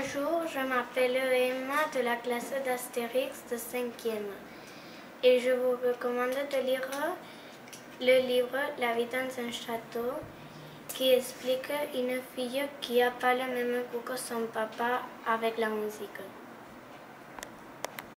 Bonjour, je m'appelle Emma de la classe d'Astérix de 5e et je vous recommande de lire le livre La vie dans un château qui explique une fille qui n'a pas le même goût que son papa avec la musique.